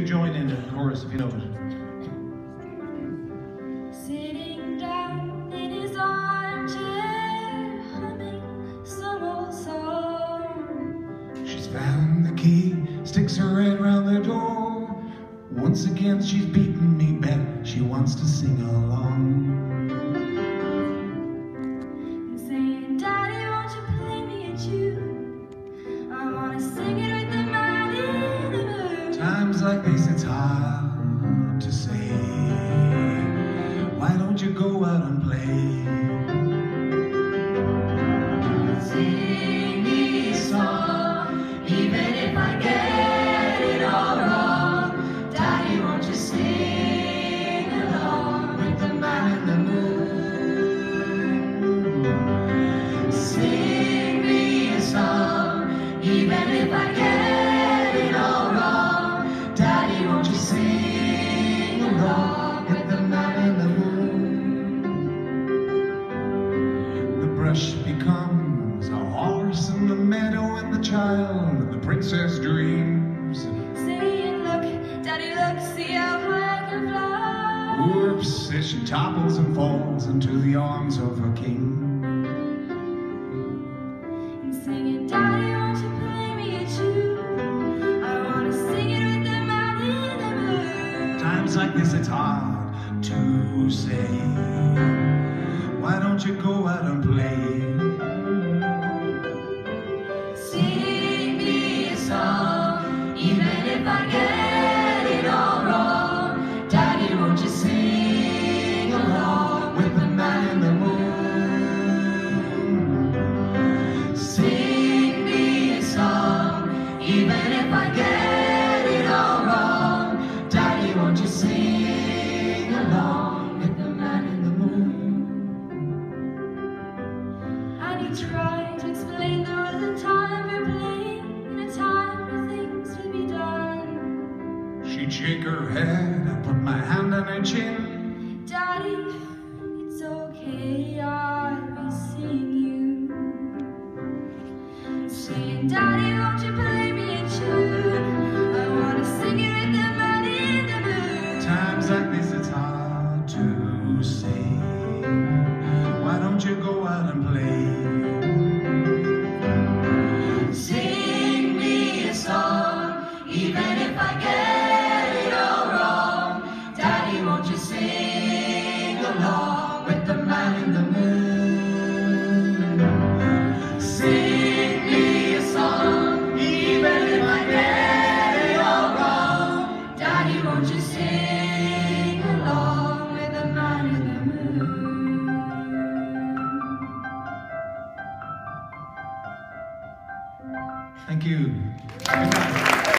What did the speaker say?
join in the chorus if you know it. Sitting down in his armchair, humming some old song. She's found the key, sticks her head round the door. Once again she's beaten me back, she wants to sing along. And saying, Daddy, won't you play me a tune? I wanna sing it with the man in the moon. Times like this it's hard to say. Why don't you go out and play? Sing me a song, even if I get it all wrong. Daddy, won't you sing along with the man in the moon? Sing me a song, even if I get it all wrong. Daddy, won't you sing along with the man in the moon? The brush becomes a horse in the meadow, and the child and the princess dreams. Saying, look, Daddy, look, see how high I can fly. Whoops, as she topples and falls into the arms of her king. And singing, Daddy, won't you play me a tune? I wanna sing it with the man in the moon. Times like this it's hard to say. Why don't you go out and play? Sing me a song, even if I get it all wrong. Daddy, won't you sing along with the man in the moon? Sing me a song, even if I get it all wrong. Daddy, won't you sing along with the man in the moon? And he tried to explain there was a time for playing and a time for things to be done. She'd shake her head, I'd put my hand on her chin. Daddy, it's okay, I'll be seeing you. Saying, Daddy, won't you play me a tune? I wanna sing it with the man in the moon. Times like this it's hard to say. Why don't you go out and play? Sing me a song, even if I get it all wrong. Daddy, won't you sing along with the man in the moon? Sing me a song, even if I get it all wrong. Daddy, won't you sing along with the man in the moon? Thank you.